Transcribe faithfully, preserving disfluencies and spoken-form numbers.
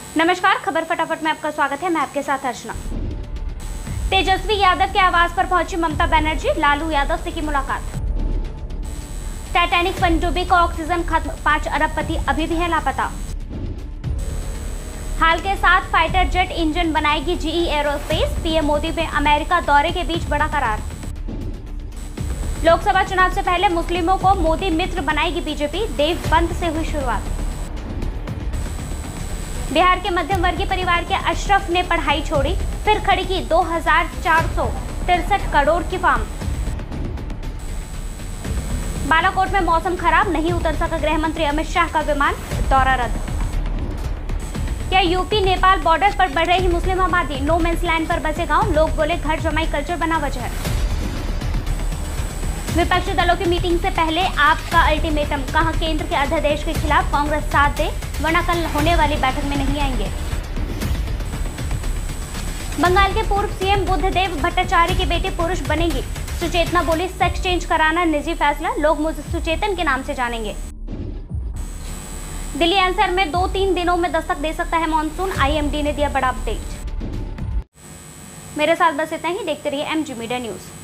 नमस्कार, खबर फटाफट में आपका स्वागत है। मैं आपके साथ अर्चना। तेजस्वी यादव के आवास पर पहुंची ममता बनर्जी, लालू यादव से की मुलाकात। टाइटैनिक पनडुब्बी का ऑक्सीजन खत्म, पांच अरबपति अभी भी है लापता। हाल के साथ फाइटर जेट इंजन बनाएगी जीई एरोस्पेस, पीएम मोदी में अमेरिका दौरे के बीच बड़ा करार। लोकसभा चुनाव से पहले मुस्लिमों को मोदी मित्र बनाएगी बीजेपी, देव बंद से हुई शुरुआत। बिहार के मध्यम वर्गीय परिवार के अशरफ ने पढ़ाई छोड़ी, फिर खड़ी की दो हजार चार सौ तिरसठ करोड़ की फार्म। बालाकोट में मौसम खराब, नहीं उतर सका गृह मंत्री अमित शाह का विमान, दौरा रद्द। क्या यूपी नेपाल बॉर्डर पर बढ़ रही मुस्लिम आबादी, नो मेंस लैंड पर बसे गांव, लोग बोले घर जमाई कल्चर बना वजह। विपक्षी दलों की मीटिंग से पहले आपका अल्टीमेटम, कहा केंद्र के अध्यादेश के खिलाफ कांग्रेस साथ दे वरना कल होने वाली बैठक में नहीं आएंगे। बंगाल के पूर्व सीएम बुद्धदेव भट्टाचार्य की बेटी पुरुष बनेगी, सुचेतना बोली सेक्स चेंज कराना निजी फैसला, लोग मुझे सुचेतन के नाम से जानेंगे। दिल्ली एनसीआर में दो तीन दिनों में दस्तक दे सकता है मानसून, आईएमडी ने दिया बड़ा अपडेट। मेरे साथ बस इतना ही, देखते रहिए एमजी मीडिया न्यूज।